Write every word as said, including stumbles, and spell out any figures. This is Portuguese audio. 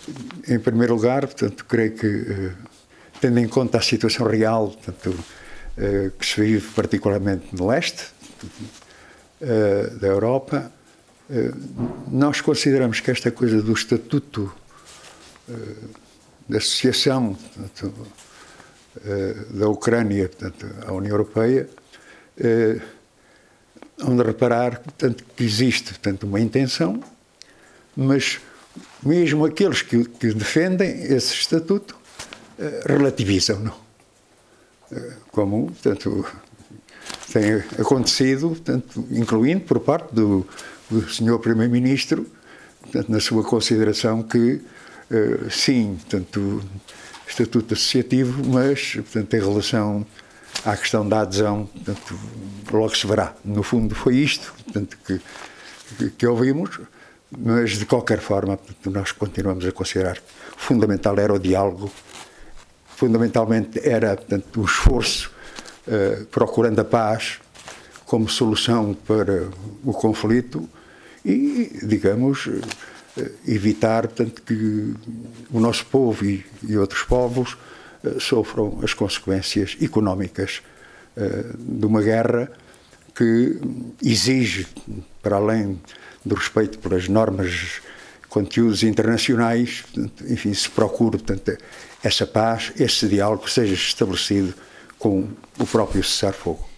Em primeiro lugar, portanto, creio que, tendo em conta a situação real, portanto, que se vive particularmente no leste da Europa, nós consideramos que esta coisa do estatuto da associação, portanto, da Ucrânia, portanto, à União Europeia, onde reparar, portanto, que existe, portanto, uma intenção, mas mesmo aqueles que, que defendem esse estatuto relativizam-no, como, portanto, tem acontecido, portanto, incluindo por parte do, do senhor Primeiro-Ministro, na sua consideração que, sim, portanto, estatuto associativo, mas, portanto, em relação à questão da adesão, portanto, logo se verá. No fundo foi isto, portanto, que, que, que ouvimos, mas de qualquer forma, portanto, nós continuamos a considerar que fundamental era o diálogo, fundamentalmente era, portanto, o esforço uh, procurando a paz como solução para o conflito e, digamos, uh, evitar, portanto, que o nosso povo e, e outros povos uh, sofram as consequências económicas uh, de uma guerra que exige, para além do respeito pelas normas, conteúdos internacionais, portanto, enfim, se procure, portanto, essa paz, esse diálogo seja estabelecido com o próprio cessar-fogo.